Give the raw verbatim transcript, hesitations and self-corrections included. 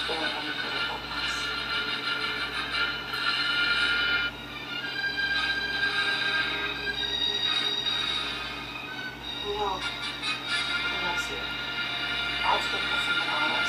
There are only critical ones. Who knows? Who knows you? I'll take this in the bottle.